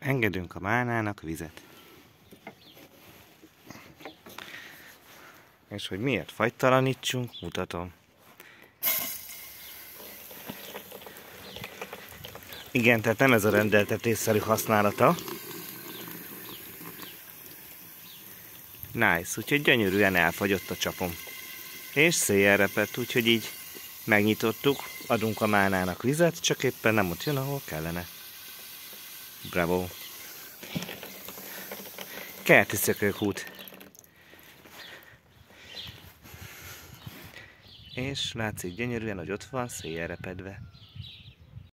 Engedünk a málnának vizet. És hogy miért fagytalanítsunk, mutatom. Igen, tehát nem ez a rendeltetésszerű használata. Nice, úgyhogy gyönyörűen elfagyott a csapom. És széjjel repett, úgyhogy így megnyitottuk, adunk a málnának vizet, csak éppen nem ott jön, ahol kellene. Bravo! Kerti szökőkút. És látszik gyönyörűen, hogy ott van széjjel repedve.